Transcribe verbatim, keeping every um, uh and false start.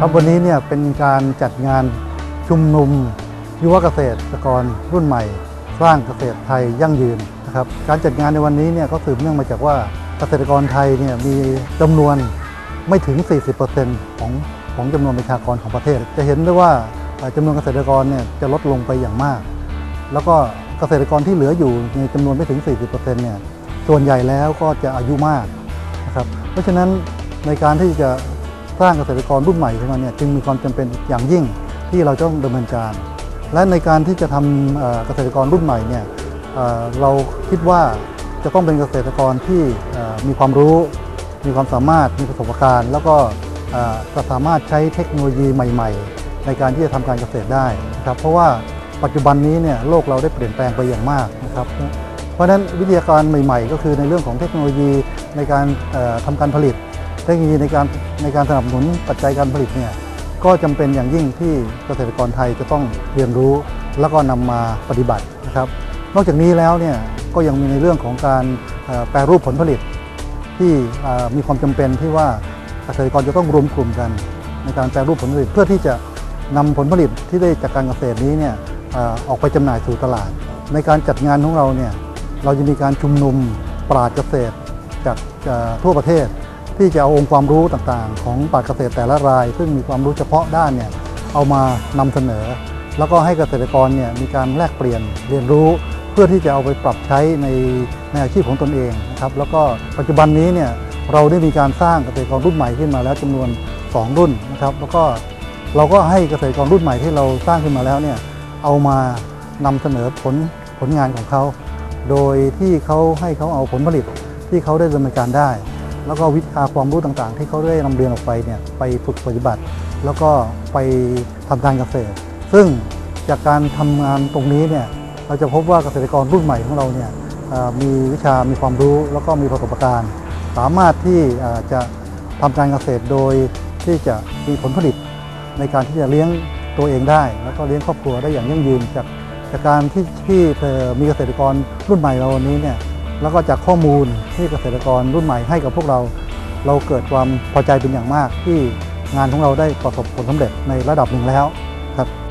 ครับวันนี้เนี่ยเป็นการจัดงานชุมนุมยุวเกษตรกรรุ่นใหม่สร้างเกษตรไทยยั่งยืนนะครับการจัดงานในวันนี้เนี่ยก็สืบเนื่องมาจากว่าเกษตรกรไทยเนี่ยมีจำนวนไม่ถึง สี่สิบเปอร์เซ็นต์ ของของจำนวนประชากรของประเทศจะเห็นได้ว่าจำนวนเกษตรกรเนี่ยจะลดลงไปอย่างมากแล้วก็เกษตรกรที่เหลืออยู่ในจำนวนไม่ถึง สี่สิบเปอร์เซ็นต์ เนี่ยส่วนใหญ่แล้วก็จะอายุมากนะครับเพราะฉะนั้นในการที่จะสร้างเกษตรกรรุ่นใหม่ขึ้นมาเนี่ยจึงมีความจำเป็นอย่างยิ่งที่เราต้องดำเนินการและในการที่จะทำเกษตรกรรุ่นใหม่เนี่ยเราคิดว่าจะต้องเป็นเกษตรกรที่มีความรู้มีความสามารถมีประสบการณ์แล้วก็สามารถใช้เทคโนโลยีใหม่ๆในการที่จะทำการเกษตรได้นะครับเพราะว่าปัจจุบันนี้เนี่ยโลกเราได้เปลี่ยนแปลงไปอย่างมากนะครับเพราะฉะนั้นวิทยาการใหม่ๆก็คือในเรื่องของเทคโนโลยีในการทำการผลิตเทคโนโลยีในการในการสนับสนุนปัจจัยการผลิตเนี่ยก็จำเป็นอย่างยิ่งที่เกษตรกรไทยจะต้องเรียนรู้แล้วก็นำมาปฏิบัตินะครับนอกจากนี้แล้วเนี่ยก็ยังมีในเรื่องของการแปรรูปผลผลิตที่มีความจำเป็นที่ว่าเกษตรกรจะต้องรวมกลุ่มกันในการแปรรูปผลผลิตเพื่อที่จะนำผลผลิตที่ได้จากการเกษตรนี้เนี่ยออกไปจำหน่ายสู่ตลาดในการจัดงานของเราเนี่ยเราจะมีการชุมนุมปราชญ์เกษตรจากทั่วประเทศที่จะเอาองค์ความรู้ต่างๆของปราชญ์เกษตรแต่ละรายซึ่งมีความรู้เฉพาะด้านเนี่ยเอามานำเสนอแล้วก็ให้เกษตรกรเนี่ยมีการแลกเปลี่ยนเรียนรู้เพื่อที่จะเอาไปปรับใช้ในในอาชีพของตนเองนะครับแล้วก็ปัจจุบันนี้เนี่ยเราได้มีการสร้างเกษตรกรรุ่นใหม่ขึ้นมาแล้วจำนวนสองรุ่นนะครับแล้วก็เราก็ให้เกษตรกรรุ่นใหม่ที่เราสร้างขึ้นมาแล้วเนี่ยเอามานำเสนอผลผลงานของเขาโดยที่เขาให้เขาเอาผลผลิตที่เขาได้ดำเนินการได้แล้วก็วิชาความรู้ต่างๆที่เขาได้นำเรียนออกไปเนี่ยไปฝึกปฏิบัติแล้วก็ไปทำการเกษตรซึ่งจากการทำงานตรงนี้เนี่ยเราจะพบว่าเกษตรกรรุ่นใหม่ของเราเนี่ยมีวิชามีความรู้แล้วก็มีประสบการณ์สามารถที่จะทำการเกษตรโดยที่จะมีผลผลิตในการที่จะเลี้ยงตัวเองได้แล้วก็เลี้ยงครอบครัวได้อย่างยั่งยืนจากจากการที่ที่มีเกษตรกรรุ่นใหม่เราวันนี้เนี่ยแล้วก็จากข้อมูลที่เกษตรกรรุ่นใหม่ให้กับพวกเราเราเกิดความพอใจเป็นอย่างมากที่งานของเราได้ประสบผลสำเร็จในระดับหนึ่งแล้วครับ